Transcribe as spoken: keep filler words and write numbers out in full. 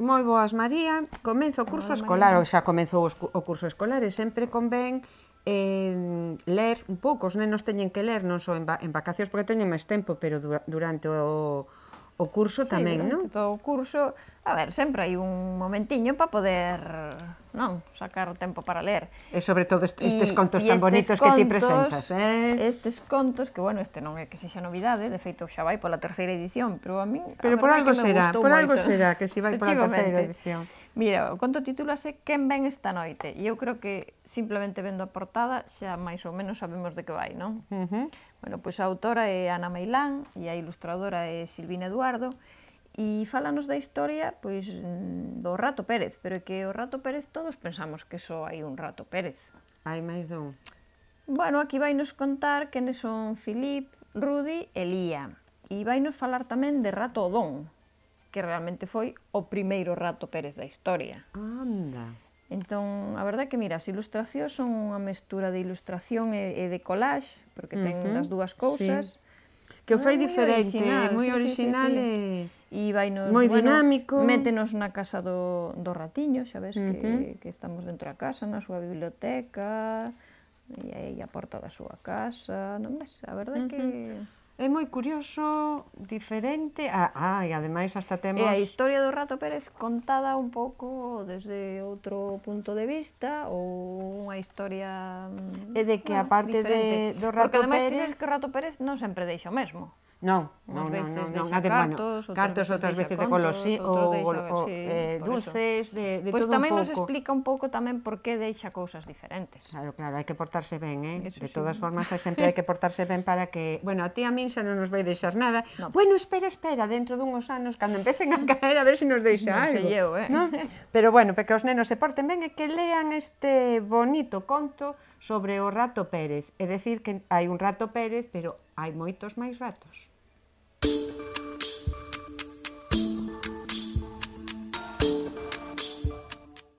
Moi boas, María. Comenzo o curso escolar, ou xa comezou o curso escolar e sempre convén eh, ler un pouco. Os nenos teñen que ler non só en, va en vacacións porque teñen máis tempo, pero du durante o, o curso sí, tamén, non? Durante todo o curso, a ver, sempre hai un momentiño para poder, non, sacar tempo para ler. E sobre todo est estes E, contos e tan estes bonitos contos, que ti presentas, eh? Estes contos, que, bueno, este non é que sexa novidade, de feito xa vai pola terceira edición, pero a min, Pero a por algo verdade que me será, gustou por algo moito. será que si vai pola terceira edición. Mira, o conto titúlase Quen ven esta noite? E eu creo que simplemente vendo a portada xa máis ou menos sabemos de que vai, non? Uh -huh. Bueno, pois a autora é Ana Meilán e a ilustradora é Silvina Eduardo e fálanos da historia pois do Rato Pérez, pero é que o Rato Pérez todos pensamos que só hai un Rato Pérez. Hai máis dun. Bueno, aquí vai nos contar quenes son Filip, Rudi e Lía. E vai nos falar tamén de Rato Odón, que realmente foi o primeiro Rato Pérez da historia. Anda. Entón, a verdade que, mira, as ilustracións son unha mestura de ilustración e, e de collage, porque ten uh -huh. as dúas cousas. Sí. Que o fai diferente, moi original sí, sí, sí, sí. e vainos, moi bueno, dinámico. Métenos na casa do, do ratiño, xa ves uh -huh. que, que estamos dentro da casa, na súa biblioteca, e aí a porta da súa casa, non ves? A verdade uh -huh. que... É moi curioso, diferente, ah, ah, e ademais hasta temos... É a historia do Rato Pérez contada un pouco desde outro punto de vista, ou unha historia... É de que, bueno, aparte de, do Rato Pérez... Porque ademais ti sabes que o Rato Pérez non sempre deixa o mesmo. Non, non, non, non, non, ade, cartos, bueno, cartos, outras veces de golosí, ou eh, dulces, de, de pues todo un pouco. Pois tamén nos explica un pouco tamén por que deixa cousas diferentes. Claro, claro, hai que portarse ben, eh? Eso de sí. todas formas, sempre hai que portarse ben para que... Bueno, a ti a min xa non nos vai deixar nada. No. Bueno, espera, espera, dentro dunhos anos, cando empecen a caer, a ver se si nos deixa non algo. sei eu, eh? ¿No? Pero bueno, para que os nenos se porten ben e que lean este bonito conto sobre o Rato Pérez. É dicir que hai un Rato Pérez, pero hai moitos máis ratos.